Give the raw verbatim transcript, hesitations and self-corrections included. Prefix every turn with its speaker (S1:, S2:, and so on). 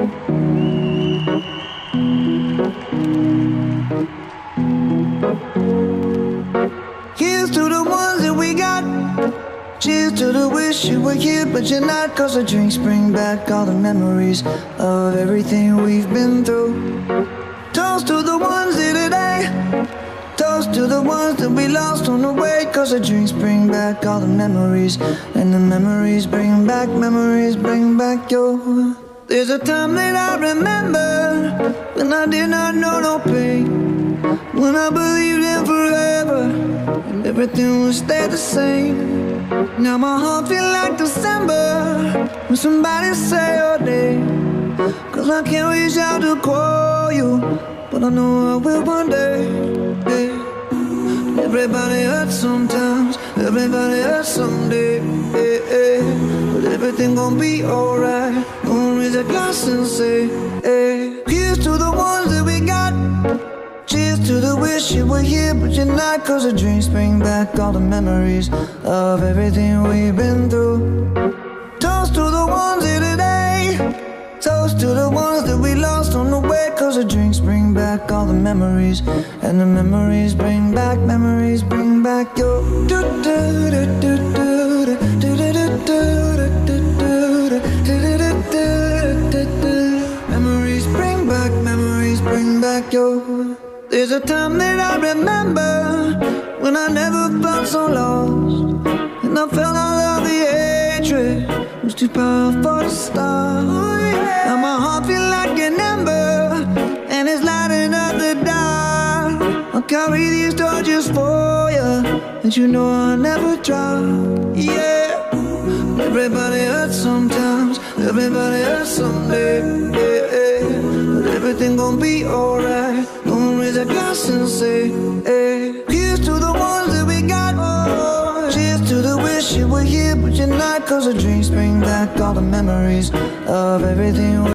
S1: Here's to the ones that we got. Cheers to the wish you were here but you're not. Cause the drinks bring back all the memories of everything we've been through. Toast to the ones here today. Toast to the ones that we lost on the way. Cause the drinks bring back all the memories. And the memories bring back, memories bring back your. There's a time that I remember when I did not know no pain, when I believed in forever and everything would stay the same. Now my heart feel like December when somebody say your name. Cause I can't reach out to call you, but I know I will one day. Hey. Everybody hurts sometimes, everybody hurts someday. Hey, hey. But everything gon' be alright. Gonna raise a glass and say, hey. Here's to the ones that we got. Cheers to the wish you were here but you're not. Cause the drinks bring back all the memories of everything we've been through. Toast to the ones here today. Toast to the ones that we lost on the way. Cause the drinks bring back all the memories. And the memories bring back, memories bring back your. Memories bring back, memories bring back your. There's a time that I remember when I never felt so lost, and I felt all of the hatred was too powerful to stop. Now my heart feel like an ember and it's lighting up the dark. I'll carry these torches for you, and you know I'll never drop. Yeah. Everybody hurts sometimes, everybody hurts someday. Yeah, yeah. But everything gon' be alright. Gonna raise a glass and say, hey. Here's to the ones that we got. Oh, cheers to the wish you were here but you're not. Cause the drinks bring back all the memories of everything we